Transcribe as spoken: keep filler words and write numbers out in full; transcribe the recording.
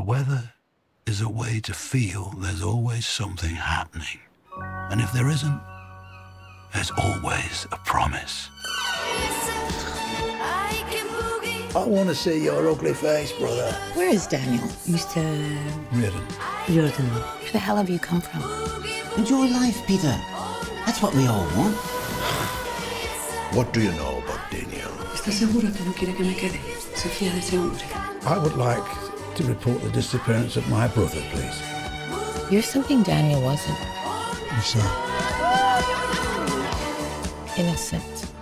weather is a way to feel there's always something happening. And if there isn't, there's always a promise. I want to see your ugly face, brother. Where is Daniel? Mister Riordan. Riordan. Where the hell have you come from? Enjoy life, Peter. That's what we all want. What do you know about Daniel? ¿Estás seguro que no quiere que me quede? Se fía de ese hombre. I would like to report the disappearance of my brother, please. You're something Daniel wasn't. What's that? Innocent.